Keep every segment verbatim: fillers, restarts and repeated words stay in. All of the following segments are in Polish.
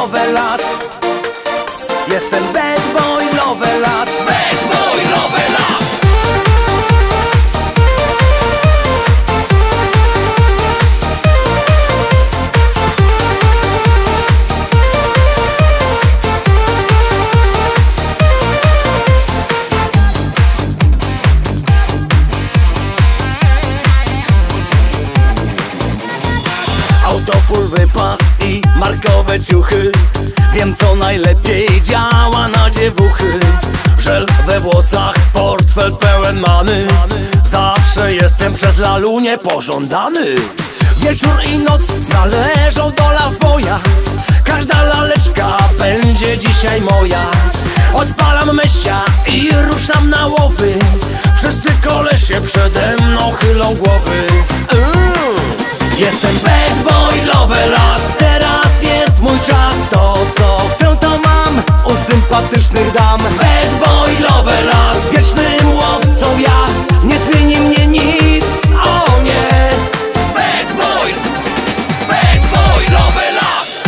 Lovelas. Jestem bad boy Lovelas. Bad boy Lovelas. Auto full wypas i markowe ciuchy. Wiem, co najlepiej działa na dziewuchy. Żel we włosach, portfel pełen many. Zawsze jestem przez lalunię pożądany. Wieczór i noc należą do lawboja. Każda laleczka będzie dzisiaj moja. Odpalam mesia i ruszam na łowy. Wszyscy kolesie przede mną chylą głowy. mm. Jestem bad boy Lovelas. Teraz jest mój czas. To co chcę to mam u sympatycznych dam. Bad boy Lovelas. Wiecznym łowcą ja. Nie zmieni mnie nic, o nie. Bad boy, bad boy Lovelas.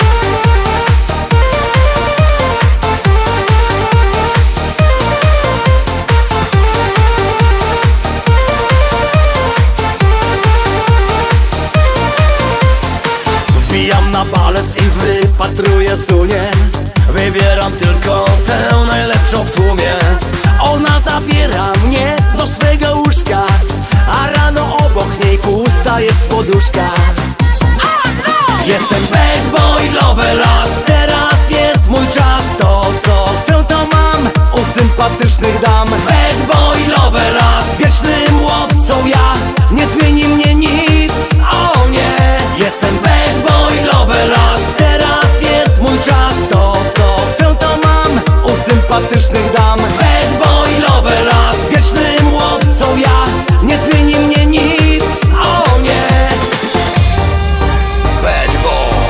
Wbijam na balet i wypatruję sunie. Wybieram tylko tę najlepszą w tłumie. Ona zabiera mnie do swego łóżka, a rano obok niej pusta jest poduszka. Jestem bad boy Lovelas. Teraz jest mój czas. To co chcę to mam u sympatycznych dam. Bad boy Lovelas. Wiecznym łowcą ja. Nie zmieni mnie nic, o nie. Jestem bad boy Lovelas. Teraz jest mój czas. To co chcę to mam u sympatycznych dam. Bad boy Lovelas. Wiecznym łowcą ja. Nie zmieni mnie nic, o nie. Bad boy,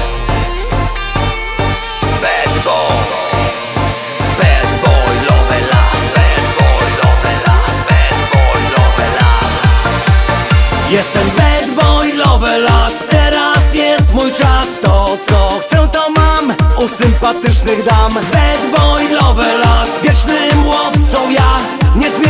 bad boy, bad boy Lovelas. Bad boy Lovelas. Bad boy Lovelas. Jestem bad boy Lovelas. Teraz jest mój czas. To co chcę to mam u sympatycznych dam. Bad boy Lovelas. Wiecznym łowcą ja. Nie zmieni